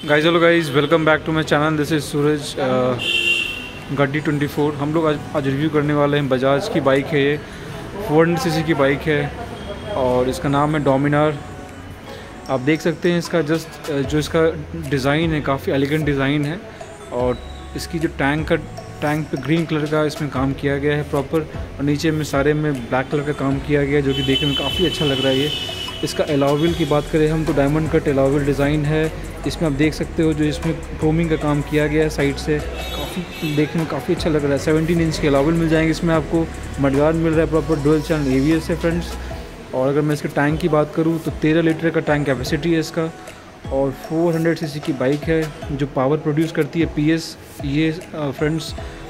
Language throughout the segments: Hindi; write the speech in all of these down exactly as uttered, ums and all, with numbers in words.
Guys hello guys, welcome back to my channel. This is Suraj Gaddi twenty four. हम लोग आज आज रिव्यू करने वाले हैं बजाज की बाइक है। ये फोर हंड्रेड सी सी की बाइक है और इसका नाम है डोमिनार। आप देख सकते हैं इसका जस्ट जो इसका डिज़ाइन है काफ़ी एलिगेंट डिज़ाइन है और इसकी जो टैंक का टैंक पे ग्रीन कलर का इसमें काम किया गया है प्रॉपर और नीचे में सारे में ब्लैक कलर का काम किया गया है जो कि देखने में काफ़ी अच्छा लग रहा है। ये इसका एलॉय की बात करें हम तो डायमंड कट एलॉय डिज़ाइन है। इसमें आप देख सकते हो जो इसमें क्रोमिंग का काम किया गया है साइड से, काफ़ी देखने में काफ़ी अच्छा लग रहा है। सेवनटीन इंच के एलॉय मिल जाएंगे इसमें आपको। मडगार्ड मिल रहा है proper, dual channel A B S है फ्रेंड्स। और अगर मैं इसके टैंक की बात करूँ तो तेरह लीटर का टैंक कैपेसिटी है इसका और फोर हंड्रेड सी सी की बाइक है जो पावर प्रोड्यूस करती है पी एस। ये फ्रेंड्स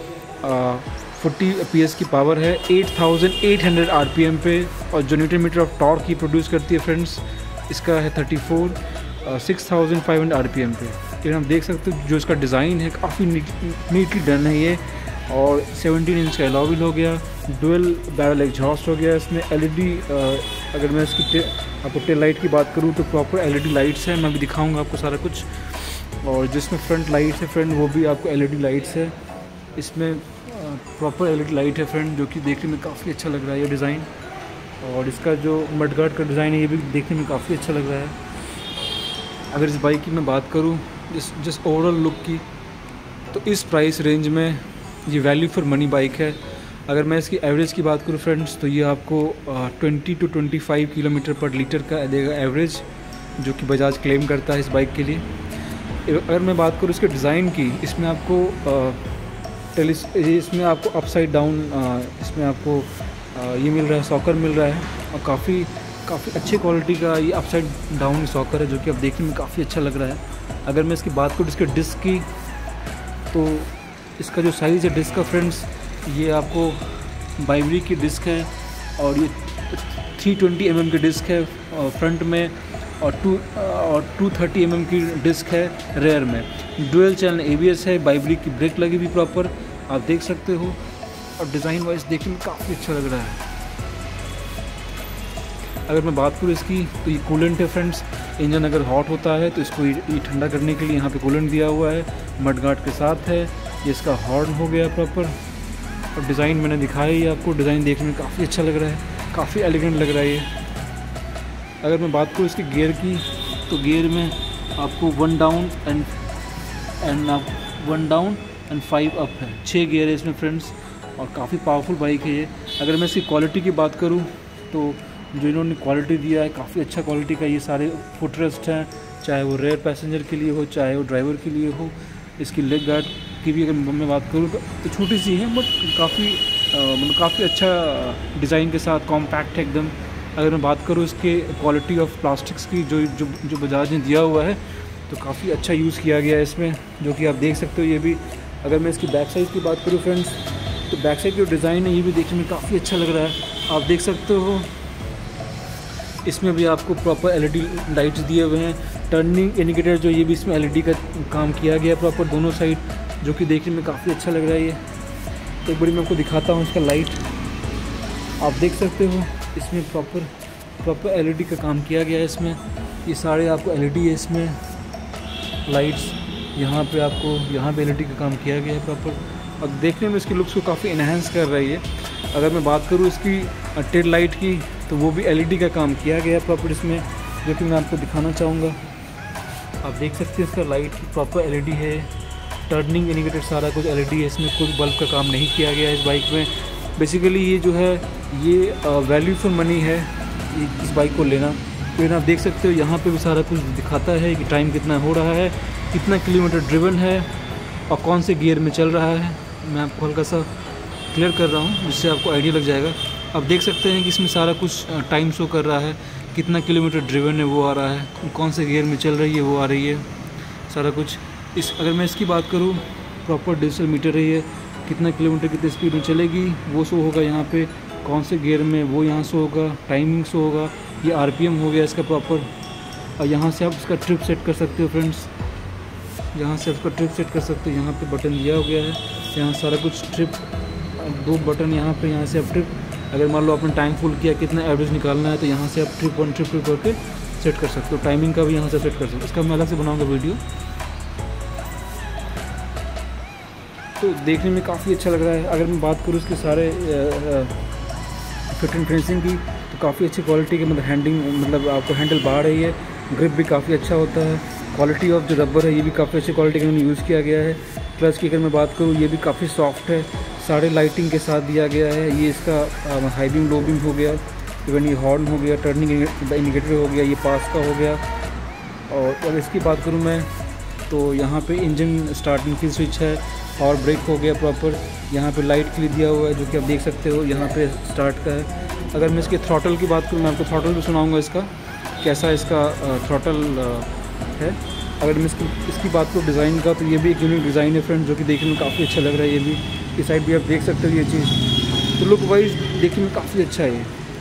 फोर्टी पी एस की पावर है eight thousand eight hundred R P M पे और जो न्यूटन मीटर ऑफ टॉर्क की प्रोड्यूस करती है फ्रेंड्स इसका है thirty four six thousand five hundred R P M पे। फिर हम देख सकते हो जो इसका डिज़ाइन है काफ़ी नीटली डन है ये। और सेवनटीन इंच का एलॉय व्हील हो गया, डुअल बैरल एग्जॉस्ट हो गया इसमें। एलईडी अगर मैं इसकी आपको टेल लाइट की बात करूँ तो प्रॉपर एलईडी लाइट्स है, मैं भी दिखाऊंगा आपको सारा कुछ। और जिसमें फ्रंट लाइट्स है फ्रेंड वो भी आपको एलईडी लाइट्स है। इसमें प्रॉपर एलईडी लाइट है फ्रेंड जो कि देखने में काफ़ी अच्छा लग रहा है ये डिज़ाइन। और इसका जो मडगार्ड का डिज़ाइन है ये भी देखने में काफ़ी अच्छा लग रहा है। अगर इस बाइक की मैं बात करूँ जिस जिस ओवरऑल लुक की तो इस प्राइस रेंज में ये वैल्यू फॉर मनी बाइक है। अगर मैं इसकी एवरेज की बात करूँ फ्रेंड्स तो ये आपको twenty two twenty five kilometre per litre का देगा एवरेज, जो कि बजाज क्लेम करता है इस बाइक के लिए। अगर मैं बात करूँ इसके डिज़ाइन की, इसमें आपको टेलिस इसमें आपको अपसाइड डाउन इसमें आपको ये मिल रहा है, सॉकर मिल रहा है और काफ़ी काफ़ी अच्छी क्वालिटी का ये अपसाइड डाउन सॉकर है जो कि अब देखने में काफ़ी अच्छा लग रहा है। अगर मैं इसकी बात करूँ इसके डिस्क की तो इसका जो साइज़ है डिस्क का फ्रेंड्स ये आपको बाइवरी की डिस्क है और ये थ्री ट्वेंटी एम एम की डिस्क है फ्रंट में और टू और टू थर्टी एम एम की डिस्क है रेयर में। Dual channel A B S है, बाइवरी की ब्रेक लगी भी प्रॉपर आप देख सकते हो और डिज़ाइन वाइज देखने में काफ़ी अच्छा लग रहा है। अगर मैं बात करूँ इसकी तो ये कूलेंट है फ्रेंड्स। इंजन अगर हॉट होता है तो इसको ये ठंडा करने के लिए यहाँ पे कूलेंट दिया हुआ है, मडगार्ड के साथ है। ये इसका हॉर्न हो गया प्रॉपर और डिज़ाइन मैंने दिखाया ही आपको। डिज़ाइन देखने में काफ़ी अच्छा लग रहा है, काफ़ी एलिगेंट लग रहा है ये। अगर मैं बात करूँ इसके गियर की तो गियर में आपको one down and and one down and five up है, छः गियर है इसमें फ्रेंड्स और काफ़ी पावरफुल बाइक है ये। अगर मैं इसकी क्वालिटी की बात करूँ तो जो इन्होंने क्वालिटी दिया है काफ़ी अच्छा क्वालिटी का। ये सारे फुटरेस्ट हैं, चाहे वो रेयर पैसेंजर के लिए हो चाहे वो ड्राइवर के लिए हो। इसकी लेग गार्ड की भी अगर मैं बात करूँ तो छोटी सी है बट काफ़ी मतलब काफ़ी अच्छा डिज़ाइन के साथ कॉम्पैक्ट है एकदम। अगर मैं बात करूँ इसके क्वालिटी ऑफ प्लास्टिक्स की जो जो जो बजाज ने दिया हुआ है तो काफ़ी अच्छा यूज़ किया गया है इसमें, जो कि आप देख सकते हो ये भी। अगर मैं इसकी बैक साइड की बात करूँ फ्रेंड्स तो बैक साइड जो डिज़ाइन है ये भी देखने में काफ़ी अच्छा लग रहा है आप देख सकते हो। इसमें भी आपको प्रॉपर एलईडी लाइट्स दिए हुए हैं, टर्निंग इंडिकेटर जो ये भी इसमें एलईडी का काम किया गया है प्रॉपर दोनों साइड, जो कि देखने में काफ़ी अच्छा लग रहा है ये। एक बारी मैं आपको दिखाता हूँ इसका लाइट, आप देख सकते हो इसमें प्रॉपर प्रॉपर एलईडी का काम किया गया है इसमें। ये सारे आपको एलईडी है इसमें लाइट्स, यहाँ पे आपको यहाँ पे एलईडी का काम किया गया है प्रॉपर और देखने में इसकी लुक्स को काफ़ी इन्हांस कर रही है। अगर मैं बात करूँ इसकी टेल लाइट की तो वो भी एलईडी का काम किया गया है प्रॉपर इसमें, जो कि मैं आपको दिखाना चाहूँगा। आप देख सकते हैं इसका लाइट की प्रॉपर एलईडी है, टर्निंग इंडिकेटर सारा कुछ एलईडी है इसमें, कोई बल्ब का काम नहीं किया गया है इस बाइक में। बेसिकली ये जो है ये वैल्यू फॉर मनी है इस बाइक को लेना। फिर आप देख सकते हो यहाँ पे भी सारा कुछ दिखाता है कि टाइम कितना हो रहा है, कितना किलोमीटर ड्रिवन है और कौन से गियर में चल रहा है। मैं आपको हल्का सा क्लियर कर रहा हूँ जिससे आपको आइडिया लग जाएगा। आप देख सकते हैं कि इसमें सारा कुछ टाइम शो कर रहा है, कितना किलोमीटर ड्रिवन है वो आ रहा है, कौन से गियर में चल रही है वो आ रही है सारा कुछ। इस अगर मैं इसकी बात करूँ प्रॉपर डिजिटल मीटर है ये, कितना किलोमीटर कितनी स्पीड में चलेगी वो शो होगा यहाँ पे, कौन से गियर में वो यहाँ शो होगा, टाइमिंग शो होगा। ये आरपीएम हो गया इसका प्रॉपर और यहाँ से आप इसका ट्रिप सेट कर सकते हो फ्रेंड्स, यहाँ से आपका ट्रिप सेट कर सकते हो। यहाँ पे बटन दिया हो गया है, यहाँ सारा कुछ ट्रिप, दो बटन यहाँ पे, यहाँ से आप ट्रिप अगर मान लो आपने टाइम फुल किया कितना एवरेज निकालना है तो यहाँ से आप ट्रिप वन ट्रिप टू करके सेट कर सकते हो। टाइमिंग का भी यहाँ से सेट कर सकते हो, इसका मैं अलग से बनाऊँगा वीडियो। तो देखने में काफ़ी अच्छा लग रहा है। अगर मैं बात करूँ इसके सारे फिट एंड फिनिशिंग की तो काफ़ी अच्छी क्वालिटी की, मतलब हैंडिंग, मतलब आपको हैंडल बार रही है, ग्रिप भी काफ़ी अच्छा होता है। क्वालिटी ऑफ जो रबर है ये भी काफ़ी अच्छी क्वालिटी का यूज़ किया गया है। क्लच की अगर मैं बात करूँ ये भी काफ़ी सॉफ्ट है, सारे लाइटिंग के साथ दिया गया है। ये इसका हाई बीम लो बीम हो गया, इवन ये हॉर्न हो गया, टर्निंग इंडिकेटर हो गया, ये पास का हो गया। और अगर इसकी बात करूँ मैं तो यहाँ पे इंजन स्टार्टिंग की स्विच है, और ब्रेक हो गया प्रॉपर। यहाँ पे लाइट के लिए दिया हुआ है जो कि आप देख सकते हो, यहाँ पे स्टार्ट का है। अगर मैं इसके थ्रॉटल की बात करूँ, मैं आपको थ्रॉटल भी सुनाऊँगा इसका कैसा इसका थ्रॉटल है। अगर मैं इसकी इसकी बात करूँ डिज़ाइन का, तो ये भी एक यूनिक डिज़ाइन है फ्रेंड, जो कि देखने में काफ़ी अच्छा लग रहा है। ये भी इस साइड भी आप देख सकते हो ये चीज़, तो लुक वाइज देखने में काफ़ी अच्छा है ये।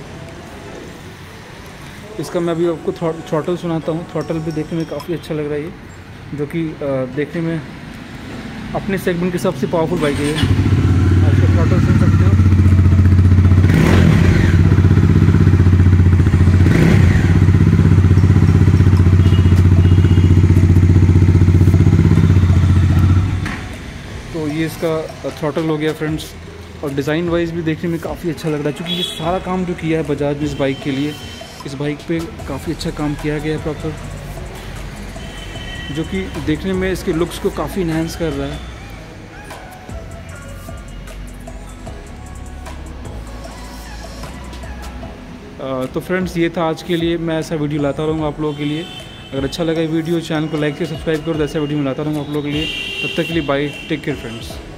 इसका मैं अभी आपको थ्रॉटल सुनाता हूँ। थ्रॉटल भी देखने में काफ़ी अच्छा लग रहा है ये, जो कि देखने में अपने सेगमेंट की सबसे पावरफुल बाइक है ये। आप इसका थ्रॉटल सुन सकते हो। तो ये इसका थ्रॉटल हो गया फ्रेंड्स। और डिज़ाइन वाइज भी देखने में काफ़ी अच्छा लग रहा है, क्योंकि ये सारा काम जो किया है बजाज ने इस बाइक के लिए, इस बाइक पे काफ़ी अच्छा काम किया गया है प्रॉपर, जो कि देखने में इसके लुक्स को काफ़ी इन्हांस कर रहा है। आ, तो फ्रेंड्स ये था आज के लिए। मैं ऐसा वीडियो लाता रहूँगा आप लोगों के लिए। अगर अच्छा लगा वीडियो, चैनल को लाइक से सब्सक्राइब करो, तो ऐसा वीडियो मैं लाता रहूँगा आप लोगों के लिए। तब तक के लिए बाय, टेक केयर फ्रेंड्स।